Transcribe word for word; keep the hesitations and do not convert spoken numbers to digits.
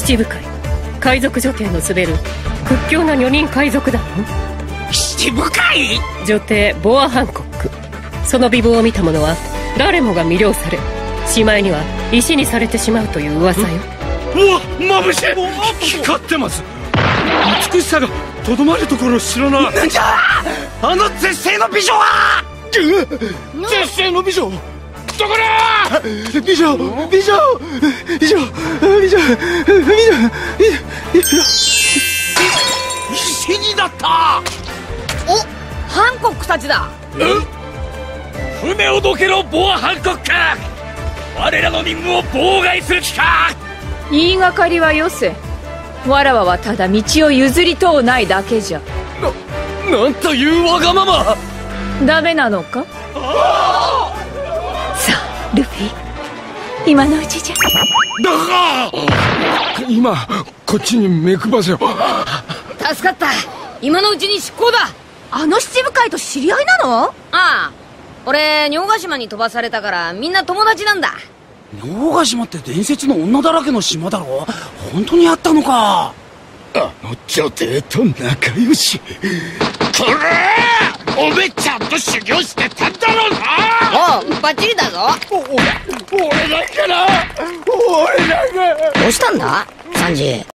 七部会海賊女帝の滑る屈強な女人海賊団の七部会女帝ボア・ハンコック。その美貌を見た者は誰もが魅了され、しまいには石にされてしまうという噂よ。 うわ、眩しい。光ってます。美しさがとどまるところを知らない。なんじゃあの絶世の美女は。絶世の美女どこだ。美女美女美女美女美女美女石になった。 お、ハンコックたちだ。 船をどけろボア・ハンコック。我らの任務を妨害する気か。 言いがかりはよせ。わらわはただ道を譲りとうないだけじゃ。 な、なんというわがまま。 ダメなのか。さあルフィ、今のうちじゃ。 だが今こっちに目配せよ。 助かった。今のうちに執行だ。あの七部会と知り合いなの？ああ、俺尿ヶ島に飛ばされたからみんな友達なんだ。 尿ヶ島って伝説の女だらけの島だろ。本当にあったのか。あの女帝と仲良し。これおめちゃんと修行してたんだろうな。 おう、バッチリだぞ。 おお俺なんかな俺なんか。 どうしたんだサンジ。